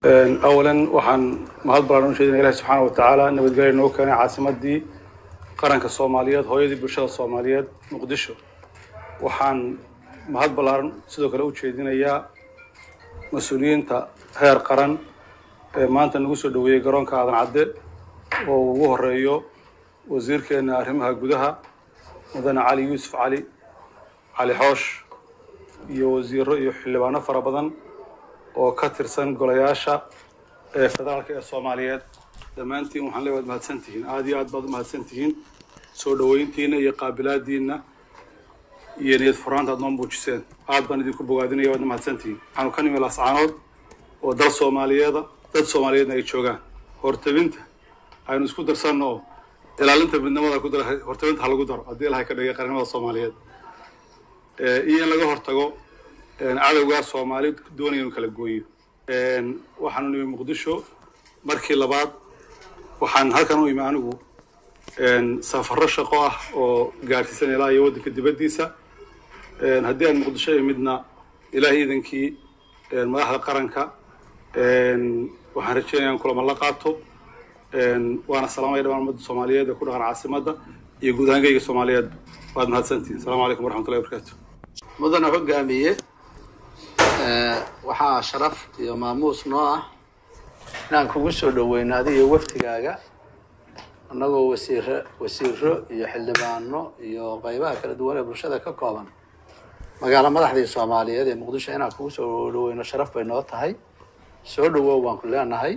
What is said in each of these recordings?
أولاً وحن مهد برانو شيدنا إله سبحانه وتعالى نبدأ إنه كان عاصمة دي قرن كالصوماليات هو يدي برشاد الصوماليات مقدشة وحن مهد برانو سيدو كلاو شيدنا إياه مسؤولين تا هير قرن ما أنت نقصد دوية قرن كهذا عدد ووه الرئيو وزير كان أرهمها جودها مدن علي يوسف علي حوش يوزير يحلبانا فربضن وكثر سن قلياشة فذلك الصوماليات دمانتي وحنا لود مهتسنتين عاديات بعض مهتسنتين سودوينتين يقابلات ديننا ينيد فرانت عندهم بوجسين عاد بنديكوا بوادين يود مهتسنتين حنو كانوا من الأسعانود ودر الصوماليات دد الصوماليات نيجوجان هرتبنت هاي نسكو درسانو إلى أنت بالنمط كودر هرتبنت حلو كودر أدي لها كده يقارنوا الصوماليات إيان لقى هرتجو على وجه الصومالي دوني نكلا جوي وحنو نبي مقدشو مركي لبعض وحن هكانو إيمانو سافر الشقاء وقالت سنة لا يودك الدبديسة هدي المقدشة يمدنا إلهي ذنكي الملاحظة قرنك وحن رجعنا كل ملاقاته وأنا السلام عليكم ورحمة الصومالية ده كلها عاصمة ده يجود هنجي الصومالية بعد ما هالسنتين السلام عليكم ورحمة الله وبركاته مدن حقامية waxaa sharaf iyo maamuus noo ah inaan kugu soo dhaweeyno adiga waftigaaga annagoo wasiiro iyo xildhibaano iyo qaybaha kala duwan ee bulshada ka kooban magaala madaxda Soomaaliyeed ee Muqdisho inaan kugu soo dhaweeyno sharaf bay noo tahay soo dhawow waan ku leenahay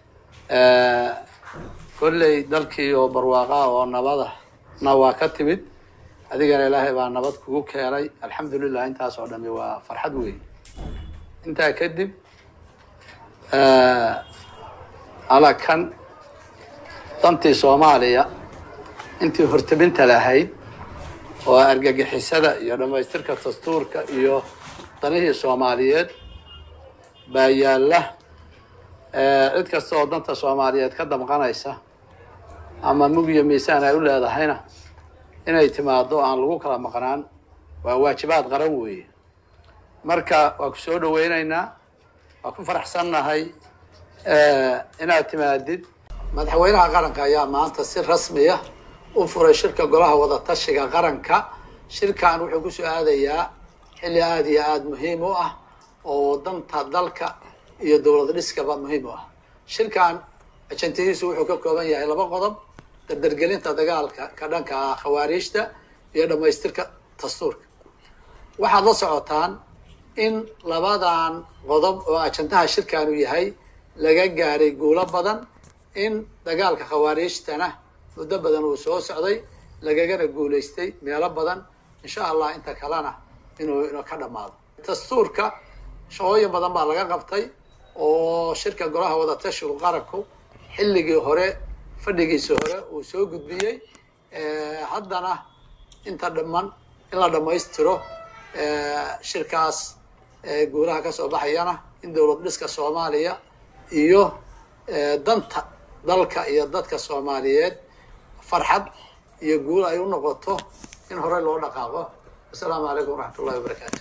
kullay dalkii oo barwaaqa oo nabada waa ka timid adigana Ilaahay baa nabad kugu keenay alxamdulillah intaas oo dhammi waa farxad weyn انت كدب على كان طنتي صوماليا انت هرتبنت لهيد وارجع حسده يا لما يسترك الدستورك iyo طنيه صوماليات باياله cid kasta oo danta Soomaaliyeed ka damqanaysa ama mugiyo miisaan ay u leedahayna inay timaado aan lagu kala maqnaan waa waajibaad qaran weeye marka waa ku soo dhaweynayna waa ku faraxsanahay inaad timaadid madaxweynaha qaranka ayaa maanta si rasmi ah u furay shirka golaha wada tashiga qaranka shirkan wuxuu ku soo aadayaa xilli aad iyo aad muhiim u ah oo danta dalka iyo dawlad dhiskaba muhiim u ah shirkan ajantihiisu wuxuu ka kooban yahay laba qodob dardargelinta dagaalka ka dhanka khawaarijta iyo dhamaystirka dastuurka waxaad la socotaan in labadan qodob oo ajantaha shirkan uu yahay laga gaaray guulo badan in dagaalka khawaarijtana muddo badan uu soo socday lagagana guuleystay meelo badan insha Allah inta kalena inuu ka dhamaado dastuurka shaqooyin badan baa laga qabtay oo shirka golaha wada tashiga qaranku xilligii hore fadhigiisa hore uu soo gudbiyay haddana inta dhaman in la dhamaystiro shirkaas guulaha ka soo baxayana in dawlad dhiska Soomaaliya iyo danta dalka iyo dadka Soomaaliyeed farxad iyo guul ay u noqoto in hore loo dhaqaaqo assalaamu alaykum waraxmatullaahi wabarakaatuh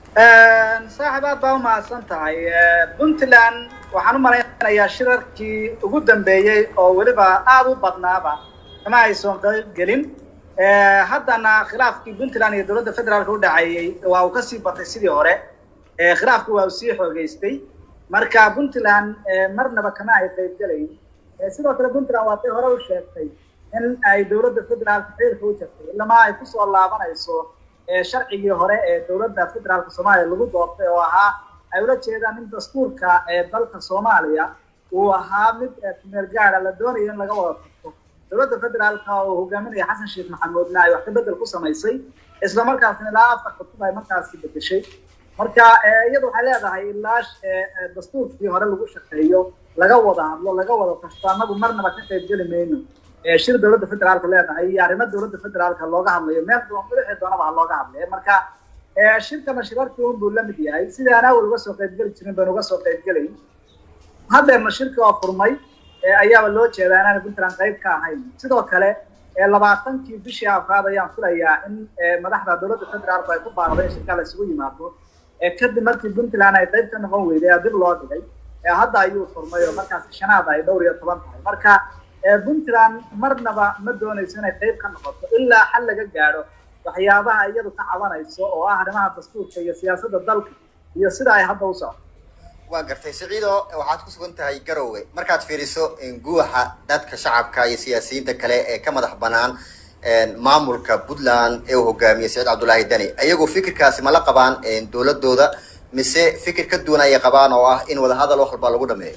saaxibaad baa ma santahay Puntland waxaan u maleynayaa shirarkii ugu dambeeyay oo waliba aad u badnaaba kama ay soo gelin haddana khilaafkii Puntland iyo dawladda federaalka u dhacayay waa uu ka sii batay sidii hore khilaafku waa uu sii xoogaystay marka Puntland marnaba kama ay qayb galay sidoo kale Puntland waa hore u sheegtay in ay dawladda federaalka xiriirka u jirtay lama ay ku soo laabanayso sharcigii hore ee dawladda federaalka Soomaaliya lagu doortay oo ahaa ay ula jeedaan in dastuurka dalka Soomaaliya uu ahaa mid meel gaar ah la doonayo in laga wada qabto dawladda federaalka oo hogaaminaya Xasan Sheekh Maxamuudna ay wax ka bedel ku samaysay isla markaasna ilaa afar qodobad ay markaasi bedeshay marka iyadu waxay leedahay ilaa dastuurkii hore lagu shaqeeyo laga wada hadlo laga wada tashado anagu marnaba ka qayb gali mayno shir dawladda federaalka leedahay iyo arrimaha dawladda federaalka looga hadlayo meel doonaba looga hadlayo marka shirka mashruucii uu la mid yahay sida ana uga soo qayb gali jirin baan uga soo qayb galay hadda shirka oo furmay ayaa loo jeedaa inaan Puntland qayb ka ahayn sidoo kale 20kii bishii afraad ayaan filayaa in madaxda dawladda federaalka ay ku baaqdeen shirka la isugu yimaado kadib markii Puntland ay qayb ka noqon weyday dib loo dhigay hadda ayuu furmay oo markaas shanaad ay dhowr iyo 10 tahay marka Puntland marnaba ma doonayso inay qayb ka noqoto ilaa xal laga gaaro waxyaabaha iyadu ka cabanayso oo ah arrimaha dastuurka iyo siyaasadda dalka iyo sida ay hadda u socoto waa gartay Siciido waxaad ku sugan tahay Garowe markaad fiiriso in guuxa dadka shacabka iyo siyaasiyiinta kale ee ka madax banaan maamulka Puntland ee uu hogaamiyo Saciid Cabdullaahi Dani ayagu fikirkaasi ma la qabaan dawladooda mise fikir ka duwan ay qabaan oo ah in wada hadal wax walba lagu dhameeyo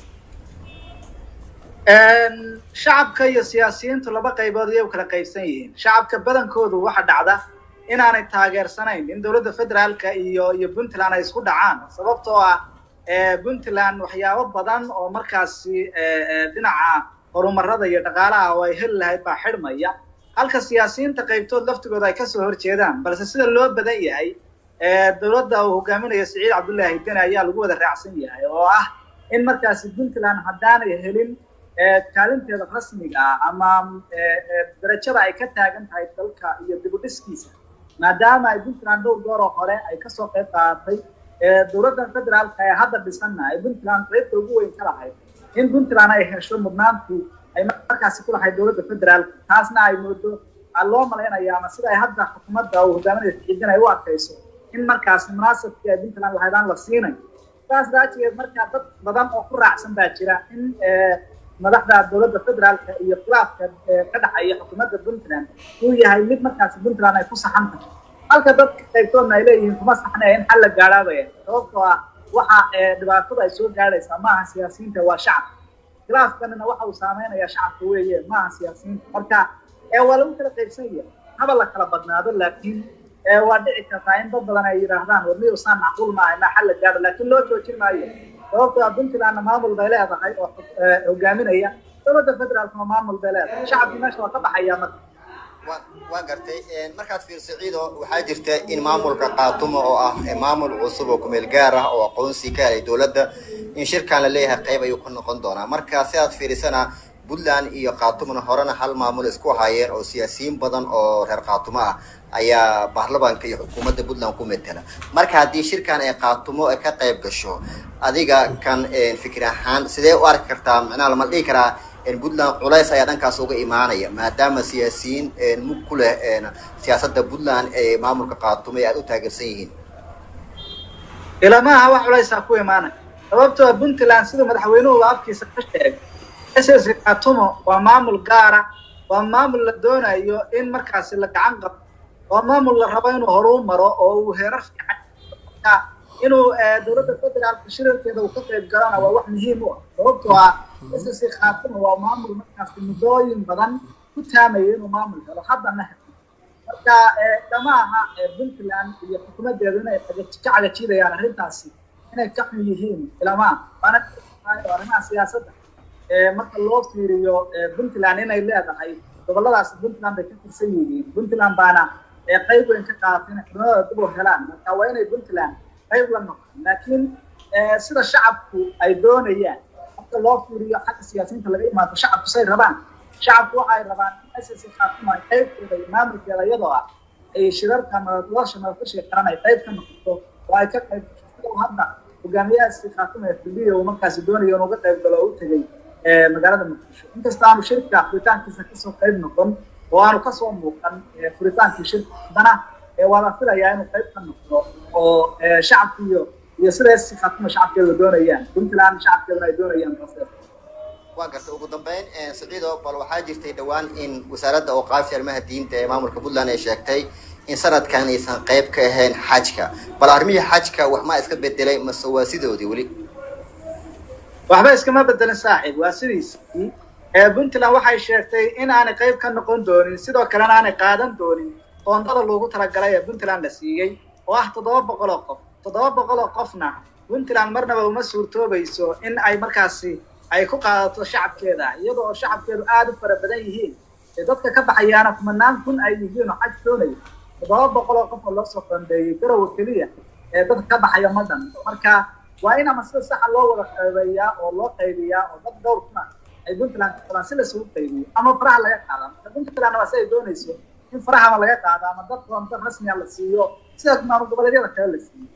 shacabka iyo siyaasiyiintu laba qaybood ay kala qaybsan yihiin shacabka badankoodu waxa dhacda inaanay taageersanayn in dawladda federaalka iyo Puntland ay isku dhacaan sababtoo ah Puntland waxyaabo badan oo markaasi dhinaca horumarada iyo dhaqaalaha oo ay heli lahayd baa xidhmaya halka siyaasiyiinta qaybtood laftigooda ay ka soo horjeedaan balse sida loo badan yahay dawladda uu hogaaminayo Saciid Cabdullaahi Dani ayaa lagu wada raacsan yahay oo ah in markaasi Puntland haddaanay helin kaalinteeda rasmiga ah ama darajada ay ka taagan tahay dalka iyo dib u dhiskiisa maadaama ay Puntland dhowr hore ay ka soo qayb qaadatay dawladda federaalka ee hadda dhisanahay Puntland qaybta ugu weyn ka lahayd in Puntland ay hesho mudnaantii ay markaasi ku lahayd dawladda federaalka taasna ay moodo loo malaynayaa ama sida ay hadda xukuumadda uu hogaaminayo Saciid Dani ay u arkayso in markaasi munaasabkii ay Puntland lahaydaan la siinay taas raajiyeed markaa dad badan oo ku raacsan baa jira in madaxda dawladda federaalka iyo khilaafka ka dhaxaya xukuumadda Puntland uu yahay mid markaasi Puntland ay ku saxan tahay halka dadka qaybtoodna ay leeyihiin kuma saxnaa in xal la gaadhaabaya sababtoo ah waxa dhibaatada ay soo gaadhaysaa maaha siyaasiyiinta waa shacab khilaafkanina waxa uu saameynayaa shacabka weeye maaha siyaasiyiinta marka waa lagu kala qaybsan yahay haba la kala badnaado laakiin waa dhici kartaa in dad badan ay yiraahdaan warni usaan macquul maaha ma xal la gaadho laakiin loo joojin maayo sababtoo ah Puntland maamul bay leedahay oo hogaaminaya dawladda federaalka maamul bay leedahay shacabka meesha waa ka baxaya marka waa gartay markaad fiirso Siciido waxaa jirta in maamulka qaatumo oo ah maamul cusub oo ku meel gaar ah oo aqoonsi ka helay dawladda in shirkan la leeyahay qayb ayuu ku noqon doonaa marka si aad fiirisana Puntland iyo qaatumona horena hal maamul isku hayeen oo siyaasiyiin badan oo reer qaatumo ah ayaa baarlamaanka iyo xukuumadda Puntland ku metela marka haddii shirkan ay qaatumo ay ka qayb gasho adiga kan fikir ahaan sidee u arki kartaa macnaha lama dhihi karaa Puntland culays ayaa dhankaas uga imaanaya maadaama siyaasiyiin mug ku leh siyaasadda Puntland ee maamulka qaatumo ay u taageersan yihiin ilamaha wax culays ku imaanaya sababtoo Puntland sida madaxweynuhu afkiisa ka sheegay SSC qaatumo waa maamul gaar ah waa maamul la doonayo in markaasi la gacan qabto waa maamul la rabo inuu horumaro oo uu heerar fiican inuu dawladda federaalka shirarkeeda uu ka qayb galana waa wax muhiim u ah sababtoo ah SSC qaatumo waa maamul markaasi muddooyin badan ku taamaya inuu maamul helo haddana marka dhamaaha Puntland iyo xukuumaddeedu inay cagajiidayaan arrintaasi inay ka xun yihiin ilamaha waana arrimaha siyaasadda marka loo fiiriyo Puntland inay leedahay goboladaas Puntland ay ka tirsan yihiin Puntland baana qayb weyn ka qaadatay in xubnahooda dib u helaan marka waa inay Puntland qayb la noqdaan laakiin sida shacabku ay doonayaan marka loo fiiriyo xagga siyaasiyiinta laga imaado shacabku say rabaan shacabku waxay rabaan in SSC qaatumo ay qaybteeda iyo maamulkeeda iyadoo ah ay shirarka madasha qaran ay qayb ka noqoto oo ay ka qayb hadda hogaamiyaha SSC qaatumo ee fadhiyo uu markaasi doonayo inuu ka qayb galo oo u tagay magaalada Muqdisho inkasta aanu shirka furitaankiisa ka soo qayb noqon oo aanu ka soo muuqan furitaankii shirkadana waa la filayaa inuu qayb ka noqdo oo shacabka iyo sida SSC qaatumo shacabkeeda doonayaan Puntland shacabkeeda ay doonayaan waa gartay ugu dambeyn Siciido bal waxaa jirtay dhawaan in wasaaradda awqaafta arrimaha diinta ee maamulka Puntland ay sheegtay in sanadkan aysan qayb ka ahayn xajka bal arrimihii xajka wax ma iska bedelay mase waa sidoodii weli waxba iskama bedelin saaxiib waa sidiisii Puntland waxay sheegtay in aanay qayb ka noqon doonin sidoo kalena aanay qaadan doonin qoondada loogu talagalay ee Puntland la siiyey oo ah 700 qof 700 qofna Puntland marnaba uma suurtoobayso in ay markaasi ay ku qaadato shacabkeeda iyadoo shacabkeedu aad u fara badan yihiin dadka ka baxayana kumanaan kun ay yihiin oo xaj doonaya 700 qof oo loo soo qandeeyay Garowe kaliya dadka ka baxaya madan marka waa in ama sida sax loo wada qaybiyaa oo loo qaybiyaa oo dad dhowr kuna ay Puntland si la soo qaybiyo ama faraha laga qaado Puntland waa say doonayso in faraha laga qaado ama dad rasmi ah la siiyo sida maamul goboleedyada kale la siiyo